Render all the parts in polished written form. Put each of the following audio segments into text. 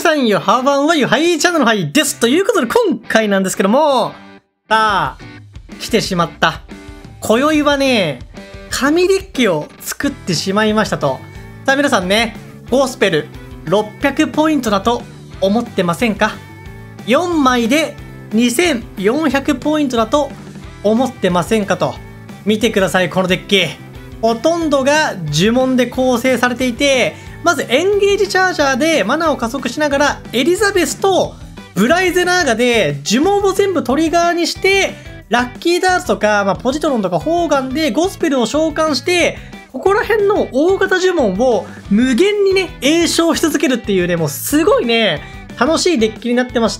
さんよ、ハーバンはよ、はいチャンネルのはいです。ということで今回なんですけども、さあ、来てしまった。今宵はね、神デッキを作ってしまいましたと。さあ皆さんね、ゴスペル600ポイントだと思ってませんか？ 4 枚で2400ポイントだと思ってませんかと。見てください、このデッキ。ほとんどが呪文で構成されていて、まずエンゲージチャージャーでマナを加速しながらエリザベスとブライゼナーガで呪文を全部トリガーにして、ラッキーダーツとか、ポジトロンとかホーガンでゴスペルを召喚して、ここら辺の大型呪文を無限にね、詠唱し続けるっていうね、もうすごいね、楽しいデッキになってまして、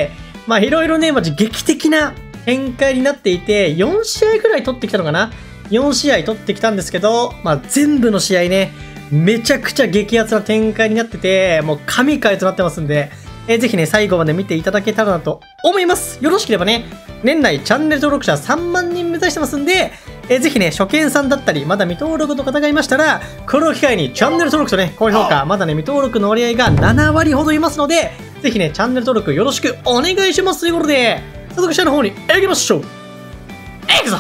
いろいろね、劇的な展開になっていて、4試合くらい取ってきたのかな？ 4 試合取ってきたんですけど、全部の試合ね、めちゃくちゃ激アツな展開になってて、もう神回となってますんで、ぜひね、最後まで見ていただけたらなと思います。よろしければね、年内チャンネル登録者3万人目指してますんで、ぜひね、初見さんだったり、まだ未登録の方がいましたら、これを機会にチャンネル登録とね、高評価、まだね、未登録の割合が7割ほどいますので、ぜひね、チャンネル登録よろしくお願いしますということで、早速試合の方に行きましょう。いくぞ！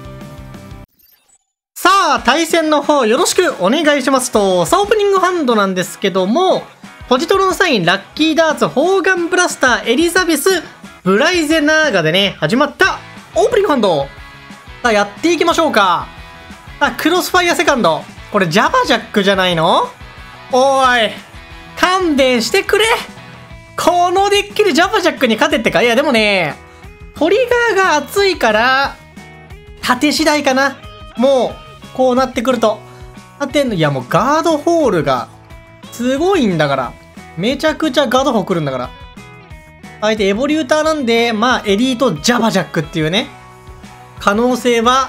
さあ、対戦の方よろしくお願いしますと、さあ、オープニングハンドなんですけども、ポジトロンサイン、ラッキーダーツ、ホーガンブラスター、エリザベス、ブライゼナーガでね、始まったオープニングハンド。さあ、やっていきましょうか。さあ、クロスファイアセカンド。これ、ジャバジャックじゃないの？おーい、勘弁してくれ。このデッキでジャバジャックに勝てってか？いや、でもね、トリガーが熱いから、縦次第かな。もう、こうなってくると。いや、もうガードホールが、すごいんだから。めちゃくちゃガードホール来るんだから。相手エボリューターなんで、エリートジャバジャックっていうね、可能性は、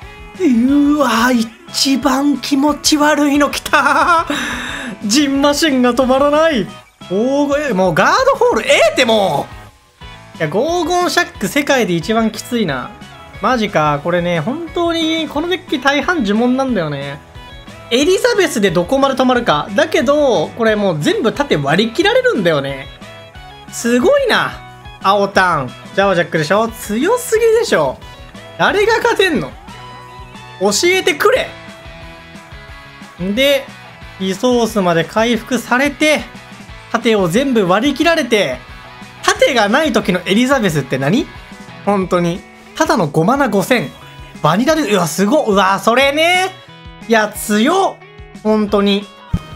一番気持ち悪いの来たー。ジンマシンが止まらない。もうガードホール、ってもう。いや、ゴーゴンシャック世界で一番きついな。マジか。これね、本当に、このデッキ大半呪文なんだよね。エリザベスでどこまで止まるか。だけど、これもう全部縦割り切られるんだよね。すごいな。青タン、ジャワジャックでしょ？強すぎでしょ。誰が勝てんの？教えてくれ。で、リソースまで回復されて、縦を全部割り切られて、縦がない時のエリザベスって何？本当に。ただの5マナ5000。バニラで、すごっ。それね。いや、強っ。本当に。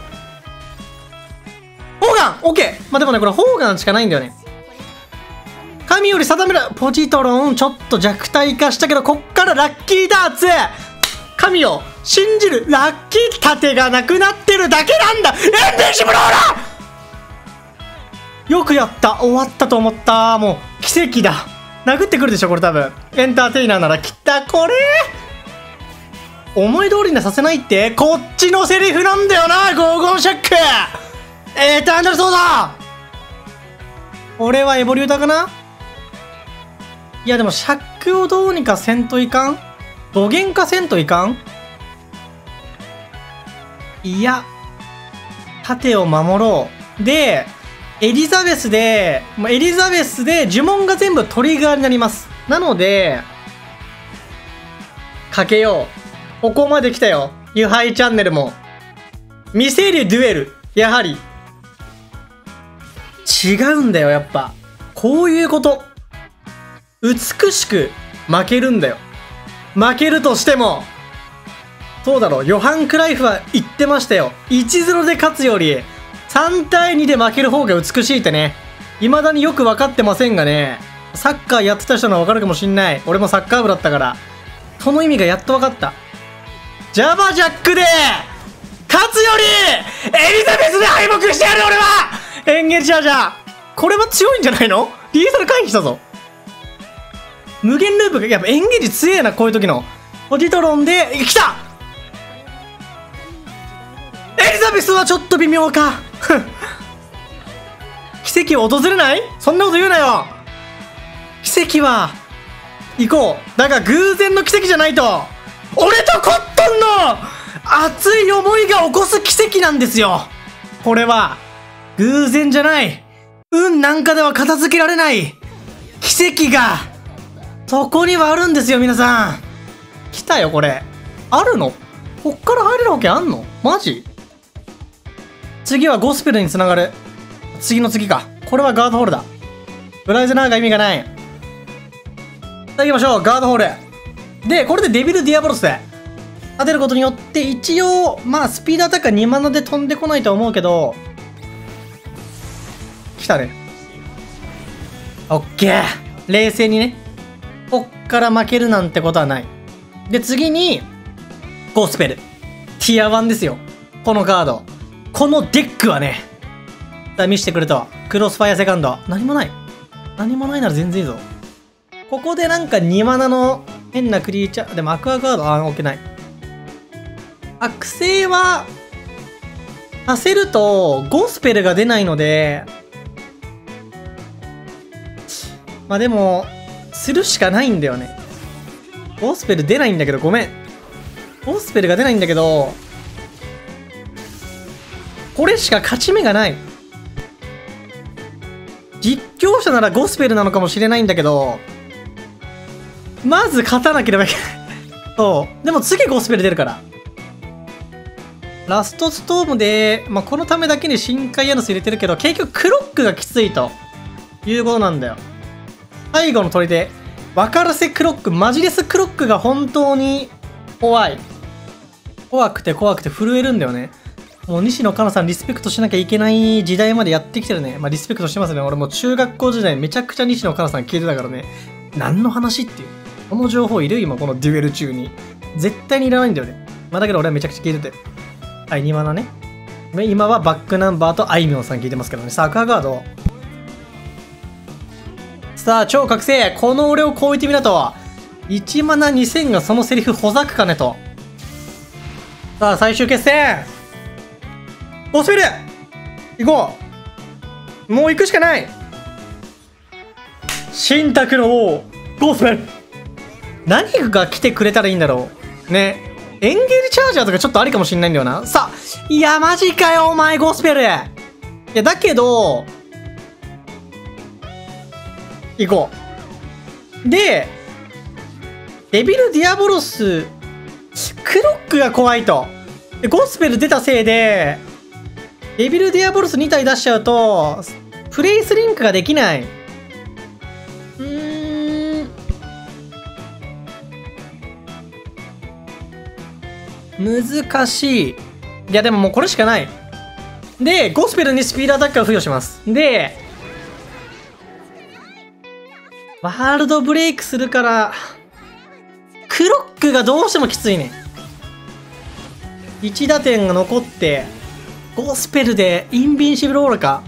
ホーガン！ OK！ でもね、これホーガンしかないんだよね。神より定めるポジトロン、ちょっと弱体化したけど、こっからラッキーダーツ！神を信じるラッキー盾がなくなってるだけなんだ！エンビンシブルオーラ！よくやった。終わったと思った。もう、奇跡だ。殴ってくるでしょ、これ多分。エンターテイナーならきったこれ思い通りにはさせないって、こっちのセリフなんだよな、ゴーゴンシャック。エターナルソーダ。俺はエボリューターかな。いやでもシャックをどうにかせんといかん。土幻化せんといかん。いや、盾を守ろう。で、エリザベスで呪文が全部トリガーになります。なので、かけよう。ここまで来たよ。ユハイチャンネルも。見せるデュエル。やはり。違うんだよ、やっぱ。こういうこと。美しく負けるんだよ。負けるとしても。そうだろう。ヨハン・クライフは言ってましたよ。1-0 で勝つより、3対2で負ける方が美しいってね。未だによく分かってませんがね。サッカーやってた人なら分かるかもしんない。俺もサッカー部だったから。その意味がやっと分かった。ジャバジャックで勝つよりエリザベスで敗北してやる俺は。エンゲージチャージャー。これは強いんじゃないの？リーサル回避したぞ。無限ループがやっぱエンゲージ強えな、こういう時の。ポジトロンで、来た！エリザベスはちょっと微妙か。奇跡を訪れない？そんなこと言うなよ。奇跡は、行こう。だが偶然の奇跡じゃないと。俺とコットンの熱い思いが起こす奇跡なんですよ。これは、偶然じゃない。 運なんかでは片付けられない奇跡が、そこにはあるんですよ、皆さん。来たよ、これ。あるの？こっから入れるわけあんの？マジ？次はゴスペルにつながる。次の次か。これはガードホールだ。ブライズナーが意味がない。さあ行きましょう、ガードホール。で、これでデビルディアボロスで当てることによって、一応、まあ、スピードアタックは2マナで飛んでこないとは思うけど、来たね。オッケー。冷静にね。こっから負けるなんてことはない。で、次に、ゴスペル。ティア1ですよ。このカード。このデックはね、見せてくれと。クロスファイアセカンド。何もない。何もないなら全然いいぞ。ここでなんか2マナの変なクリーチャー。でもアクアカード、オッケーない。悪性は、させると、ゴスペルが出ないので、まあでも、するしかないんだよね。ゴスペル出ないんだけど、ごめん。ゴスペルが出ないんだけど、これしか勝ち目がない。実況者ならゴスペルなのかもしれないんだけど、まず勝たなければいけない。そう。でも次ゴスペル出るから。ラストストームで、まあ、このためだけに深海ヤヌス入れてるけど、結局クロックがきついということなんだよ。最後の砦。分からせクロック、マジレスクロックが本当に怖い。怖くて怖くて震えるんだよね。もう西野カナさんリスペクトしなきゃいけない時代までやってきてるね。まあリスペクトしてますね。俺も中学校時代めちゃくちゃ西野カナさん聞いてたからね。何の話っていう。この情報いる？今このデュエル中に。絶対にいらないんだよね。まあだけど俺はめちゃくちゃ聞いてて。はい、2マナね。今はバックナンバーとあいみょんさん聞いてますけどね。さあ、アクアガード。さあ、超覚醒。この俺を超えてみなと。1マナ2000がそのセリフほざくかねと。さあ、最終決戦。ゴスペル行こう。もう行くしかない。神託の王、ゴスペル。何が来てくれたらいいんだろう。ね。エンゲージチャージャーとかちょっとありかもしんないんだよな。さあ、いや、マジかよ、お前、ゴスペル。いや、だけど、行こう。で、デビルディアボロス、クロックが怖いと。で、ゴスペル出たせいで、デビルディアボロス2体出しちゃうと、プレイスリンクができない。難しい。いや、でももうこれしかない。で、ゴスペルにスピードアタックを付与します。で、ワールドブレイクするから、クロックがどうしてもきついね。1打点が残って、ゴスペルでインビンシブルオーラか。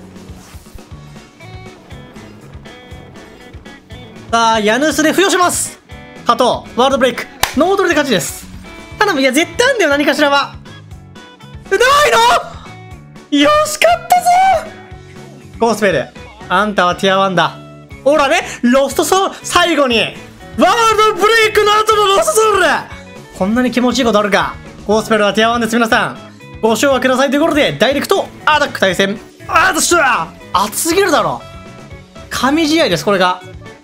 さあ、ヤヌスで付与します。加藤、ワールドブレイク。ノードルで勝ちです。頼む、いや、絶対あんだよ、何かしらは。ないの？よしかったぞ！ゴスペル、あんたはティア1だ。ほらね、ロストソウル、最後に、ワールドブレイクの後のロストソウル！こんなに気持ちいいことあるか。ゴスペルはティア1です、皆さん。ご賞はくださいということで、ダイレクトアタック対戦。熱すぎるだろ。神試合です、これが。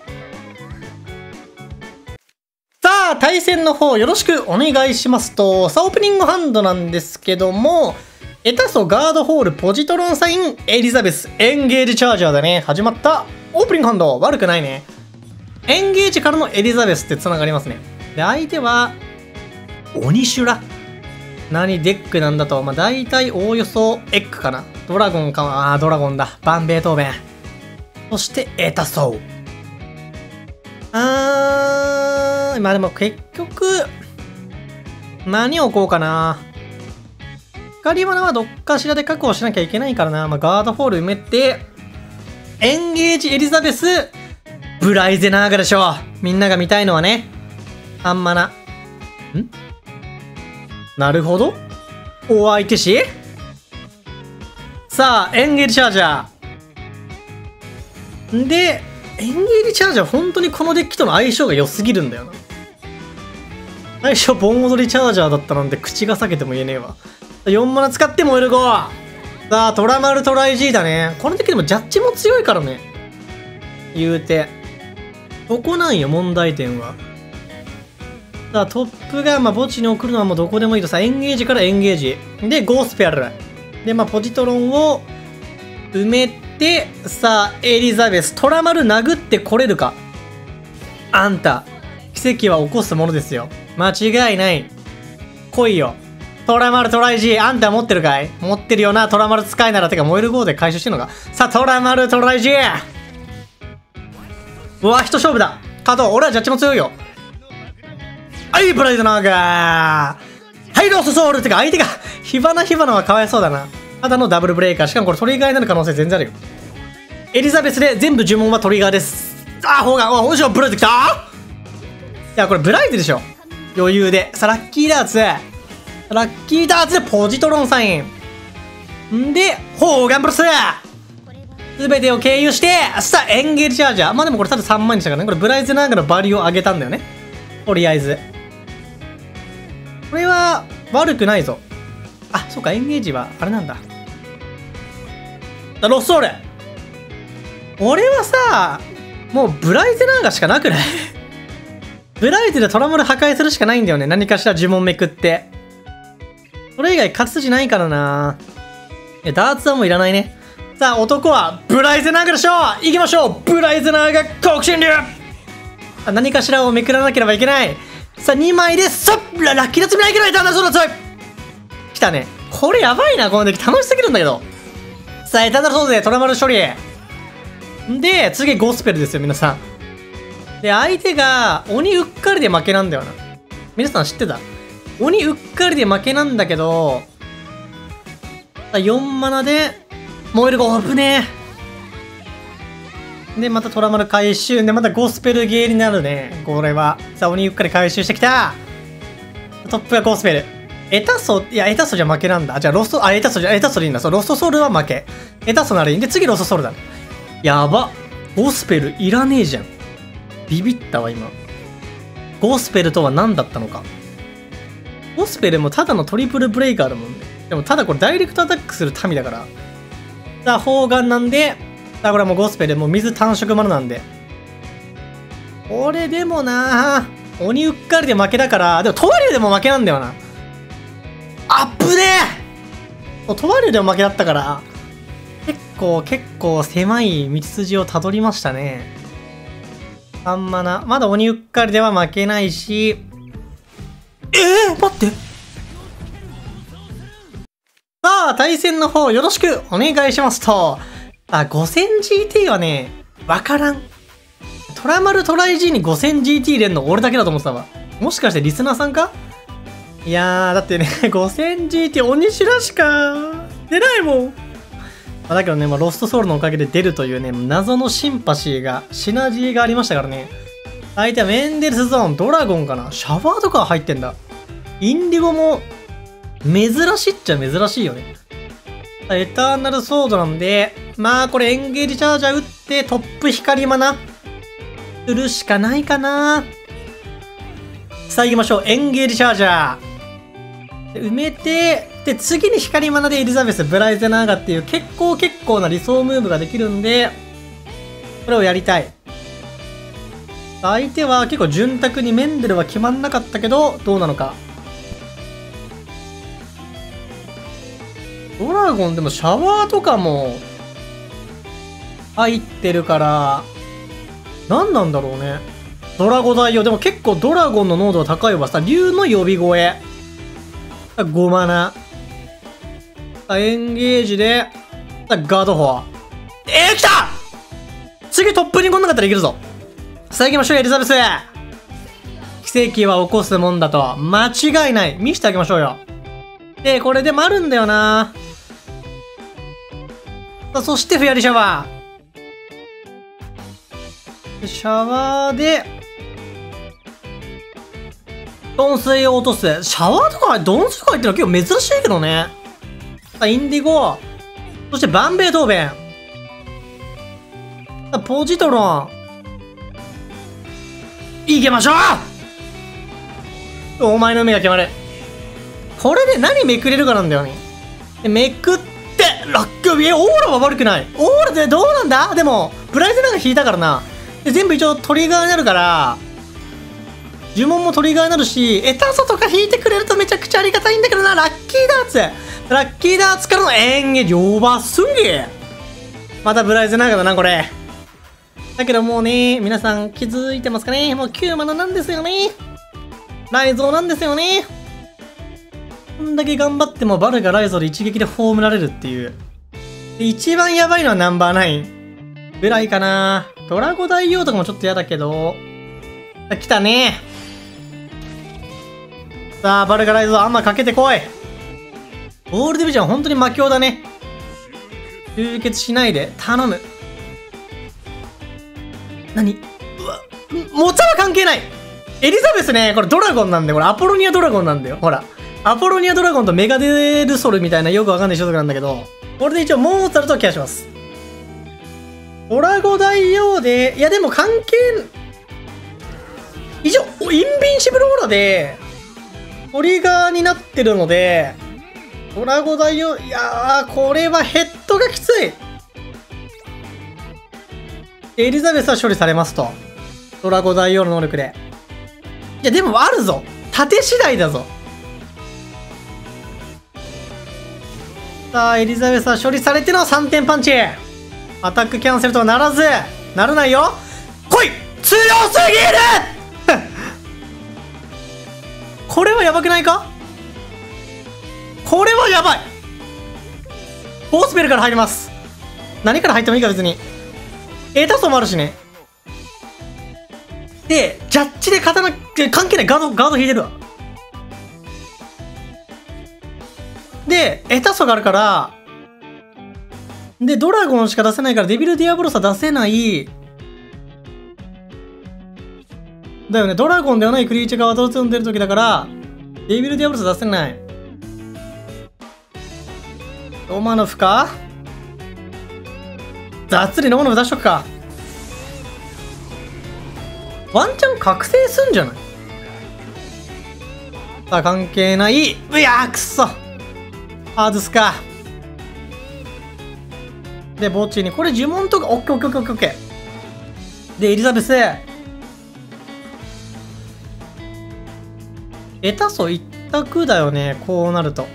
さあ、対戦の方よろしくお願いしますと、さあ、オープニングハンドなんですけども、エタソ、ガードホール、ポジトロンサイン、エリザベス、エンゲージチャージャーでね、始まったオープニングハンド、悪くないね。エンゲージからのエリザベスって繋がりますね。で、相手は、オニシュラ。何デックなんだと、まあ、大体おおよそエッグかな。ドラゴンか、ドラゴンだ。バンベートーベン。そして、エタソー。まあでも結局、何を置こうかな。光花はどっかしらで確保しなきゃいけないからな。まあ、ガードホール埋めて、エンゲージエリザベス、ブライゼナーガでしょう。みんなが見たいのはね。アンマナ。なるほど。お相手しさあ、エンゲージチャージャー。で、エンゲージチャージャー本当にこのデッキとの相性が良すぎるんだよな。最初、盆踊りチャージャーだったなんて口が裂けても言えねえわ。4マナ使って燃える5。 さあ、トラマルトライ G だね。この時でもジャッジも強いからね。言うて。ここなんよ、問題点は。さあ、トップが、墓地に送るのはもうどこでもいいとさ、エンゲージからエンゲージ。で、ゴースペル。で、ポジトロンを埋めて、さあ、エリザベス。トラマル殴ってこれるか。あんた、奇跡は起こすものですよ。間違いない。来いよ。トラマルトライ G、あんた持ってるかい？持ってるよな、トラマル使いなら。てか、燃える号で回収してんのか。さあ、トラマルトライ G！ うわ、一勝負だ。加藤、俺はジャッジも強いよ。はい、ブライドナーガー。はい、ロスソウル。ってか、相手が、火花はかわいそうだな。ただのダブルブレイカー。しかもこれトリガーになる可能性全然あるよ。エリザベスで全部呪文はトリガーです。あー、砲丸。おしょ、ブライド来た。いや、これブライドでしょ。余裕で。さあ、ラッキーダーツ。ラッキーダーツでポジトロンサイン。んで、砲丸プラス。すべてを経由して、さあ、エンゲージチャージャー。でもこれただ3万にしたからね。これブライズナーガのバリューを上げたんだよね。とりあえず。これは、悪くないぞ。あ、そうか、エンゲージは、あれなんだ。ロスソール。俺はさ、もうブライズナーガしかなくない？ブライズでトラムル破壊するしかないんだよね。何かしら呪文めくって。それ以外勝つ筋ないからな。いや、ダーツはもういらないね。さあ、男はブライズナーガでしょう。行きましょう。ブライズナーガ黒神竜。何かしらをめくらなければいけない。さあ、2枚で、ラッキーダーツ見ないけない。だんだんそうだ強い。来たね。これやばいな、このデッキ。楽しすぎるんだけど。さあ、エターナルソードでトラマル処理。で、次ゴスペルですよ、皆さん。で、相手が鬼うっかりで負けなんだよな。皆さん知ってた？鬼うっかりで負けなんだけど、4マナで、燃えるゴープね。で、またトラマル回収。で、またゴスペルゲーになるね。これは。さあ、鬼うっかり回収してきた。トップがゴスペル。エタソじゃ負けなんだ。じゃあ、エタソでいいんだ。そう、ロストソウルは負け。エタソならいいんで、次ロストソウルだ。やば。ゴスペルいらねえじゃん。ビビったわ、今。ゴスペルとは何だったのか。ゴスペルもただのトリプルブレイカーだもんね。でも、ただこれダイレクトアタックする民だから。さあ、砲丸なんで、さあ、これはもうゴスペル、もう水単色マナなんで。これでもなぁ、鬼うっかりで負けだから、でもトワリュウでも負けなんだよな。アップねートワリュウでも負けだったから、結構狭い道筋をたどりましたね。3マナ。まだ鬼うっかりでは負けないし、待って。さあ、対戦の方よろしくお願いしますと。5000GT はね、わからん。トラマルトライ G に 5000GT 入れんの俺だけだと思ってたわ。もしかしてリスナーさんか？いやー、だってね、5000GT 鬼白しか出ないもん。だけどね、ロストソウルのおかげで出るというね、謎のシンパシーシナジーがありましたからね。相手はメンデルスゾーン、ドラゴンかな？シャワーとか入ってんだ。インディゴも、珍しいっちゃ珍しいよね。エターナルソードなんで、これエンゲージチャージャー打って、トップ光マナ。するしかないかな。さあ行きましょう。エンゲージチャージャー。埋めて、で、次に光マナでエリザベス、ブライゼナーガっていう結構な理想ムーブができるんで、これをやりたい。相手は結構潤沢にメンデルは決まんなかったけど、どうなのか。ドラゴンでもシャワーとかも入ってるから、何なんだろうね。ドラゴダイよ。でも結構ドラゴンの濃度は高いわ。さ、竜の呼び声。5マナ。エンゲージで、ガードフォア。来た！次トップに来んなかったらいけるぞ。さあ行きましょう、エリザベス。奇跡は起こすもんだと。間違いない。見せてあげましょうよ。で、これでもあるんだよな。さあ、そしてフェアリーシャワー。シャワーで、鈍水を落とす。シャワーとか鈍水とか入ってるの結構珍しいけどね。さあ、インディゴ。そしてバンベイトーベン。さあ、ポジトロン。行きましょう！お前の目が決まる。これで何めくれるかなんだよね。でめくって、 ラッキー、オーラは悪くない。オーラってどうなんだ？でも、ブライズなんか引いたからな。で、全部一応トリガーになるから、呪文もトリガーになるし、エタソとか引いてくれるとめちゃくちゃありがたいんだけどな、ラッキーダーツ。ラッキーダーツからの演技、やばすぎ。またブライズなんかだな、これ。だけどもうね、皆さん気づいてますかね？もう9マナなんですよね。ライゾーなんですよね。こんだけ頑張ってもバルがライゾーで一撃で葬られるっていう。で、一番やばいのはナンバー9ぐらいかな。ドラゴ大王とかもちょっと嫌だけど。来たね。さあ、バルがライゾーあんまかけてこい。オールディビジョン本当に魔境だね。集結しないで頼む。何？うわ、モチャは関係ない。エリザベスね、これドラゴンなんだよ。これアポロニアドラゴンなんだよ。ほら。アポロニアドラゴンとメガデルソルみたいなよくわかんない種族なんだけど、これで一応モーツァルトはケアします。ドラゴ大王で、いやでも関係、一応、インビンシブルオーラで、トリガーになってるので、ドラゴ大王、いやー、これはヘッドがきつい。エリザベスは処理されますと。ドラゴ大王の能力で。いや、でもあるぞ。盾次第だぞ。さあ、エリザベスは処理されての3点パンチ。アタックキャンセルとはならず。ならないよ。来い！強すぎるこれはやばくないか？これはやばい。ボースペルから入ります。何から入ってもいいか別に。エタソもあるしね。で、ジャッジで刀、関係ない。ガード引いてるわ。で、エタソがあるから、で、ドラゴンしか出せないから、デビル・ディアブロサ出せない。だよね、ドラゴンではないクリーチャーが渡り出る時だから、デビル・ディアブロサ出せない。ロマノフか？雑にロマノフ出しとくか。ワンチャン覚醒すんじゃない？さあ、関係ない。うやー、くっそ。外すか。で、墓地に、これ呪文とか、オッケーオッケーオッケーオッケー。で、エリザベス。エタソ一択だよね、こうなると。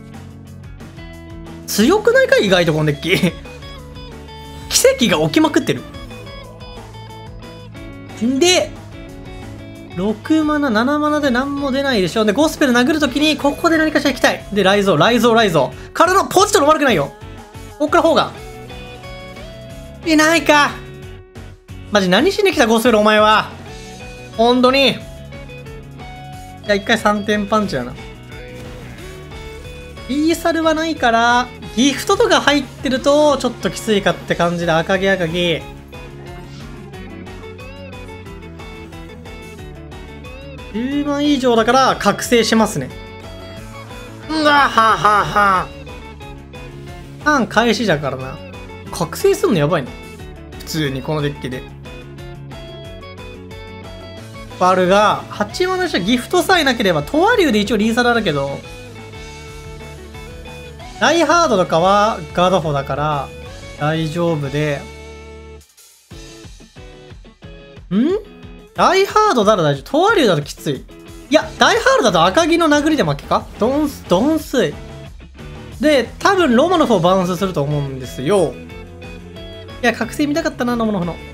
強くないか意外とこのデッキ。奇跡が起きまくってる。で、6マナ、7マナで何も出ないでしょ。で、ゴスペル殴るときに、ここで何かしら行きたい。で、ライゾー。からのポジトル悪くないよ。こっから方が。いないか。マジ何しに来たゴスペルお前は。ほんとに。いや、一回3点パンチだな。リーサルはないから、ギフトとか入ってると、ちょっときついかって感じで、赤城。10万以上だから、覚醒しますね。うわははは。ターン開始だからな。覚醒すんのやばいね。普通にこのデッキで。バルが、8マナしたギフトさえなければ、トワリュウで一応リーサルあるけど、ライハードとかはガードフォだから大丈夫で。ライハードなら大丈夫。トワリュウだときつい。いや、ダイハードだと赤城の殴りで負けか？ドンスイ。で、多分ロマノフをバウンスすると思うんですよ。いや、覚醒見たかったな、ロマノフの。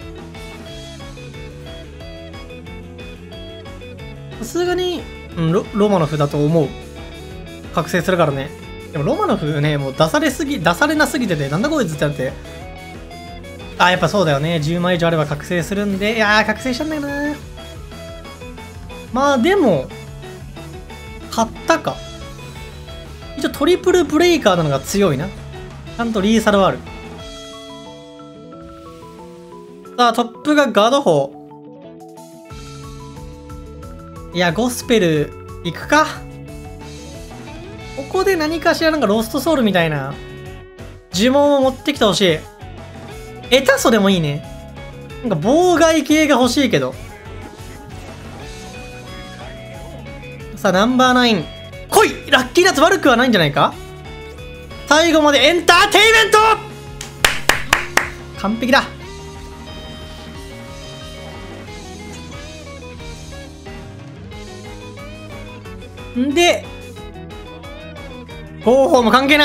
さすがに、ロマノフだと思う。覚醒するからね。でもロマノフね、もう出されなすぎてて、なんだこいつってなって。あ、やっぱそうだよね。10枚以上あれば覚醒するんで。いやー、覚醒したんだよな。まあでも、買ったか。一応トリプルブレイカーなのが強いな。ちゃんとリーサルはある。さあ、トップがガード砲。いや、ゴスペル、行くか。ここで何かしらなんかロストソウルみたいな呪文を持ってきてほしい。エタソでもいいね。なんか妨害系が欲しいけど。さあ、ナンバー9。来い！ラッキーナッツ悪くはないんじゃないか？ 最後までエンターテイメント。完璧だ。んで、方法も関係ない。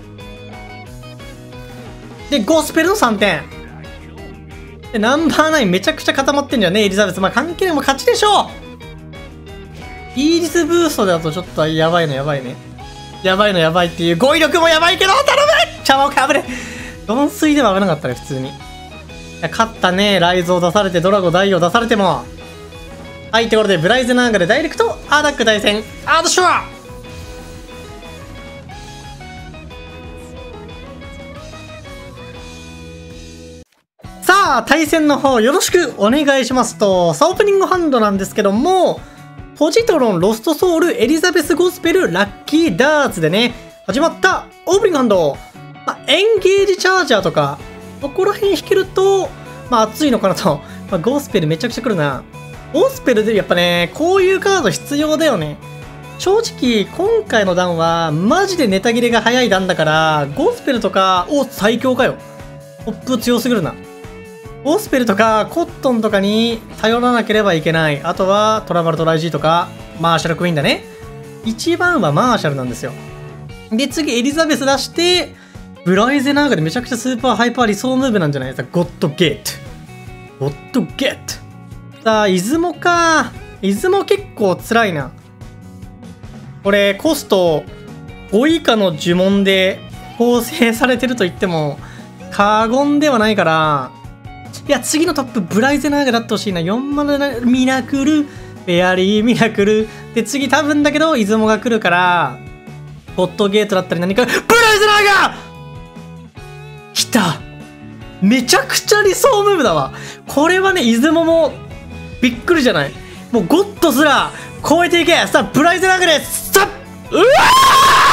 で、ゴスペルの3点。で、ナンバー9めちゃくちゃ固まってんじゃんね、エリザベス。まあ関係ない、もう勝ちでしょう。イーリスブーストだとちょっとやばいのやばいね。やばいのやばいっていう語彙力もやばいけど、頼む茶碗をかぶれ。鈍水では危なかったね、普通に。いや、勝ったね。ライズを出されて、ドラゴ大を出されても。はい、ところで、ブライゼナーガでダイレクトアタック対戦。アートシュアさあ、対戦の方よろしくお願いしますと、さあ、オープニングハンドなんですけども、ポジトロン、ロストソウル、エリザベスゴスペル、ラッキーダーツでね、始まったオープニングハンド。まあ、エンゲージチャージャーとか、ここら辺引けると、まあ、熱いのかなと。まあ、ゴスペルめちゃくちゃ来るな。ゴスペルでやっぱね、こういうカード必要だよね。正直、今回の段は、マジでネタ切れが早い段だから、ゴスペルとか、お、最強かよ。トップ強すぎるな。ゴスペルとかコットンとかに頼らなければいけない。あとはトラバルトライジーとかマーシャルクイーンだね。一番はマーシャルなんですよ。で、次エリザベス出して、ブライゼナーガでめちゃくちゃスーパーハイパー理想ムーブなんじゃないですか。ゴッドゲット。ゴッドゲット。さあ、出雲か。出雲結構辛いな。これ、コスト5以下の呪文で構成されてると言っても過言ではないから、いや、次のトップ、ブライゼナーガだってほしいな。4マナミラクル、フェアリーミラクル。で、次多分だけど、出雲が来るから、ゴッドゲートだったり何か、ブライゼナーガ来た。めちゃくちゃ理想ムーブだわ。これはね、出雲も、びっくりじゃない。もうゴッドすら超えていけ。さあ、ブライゼナーガです。さあ、うわー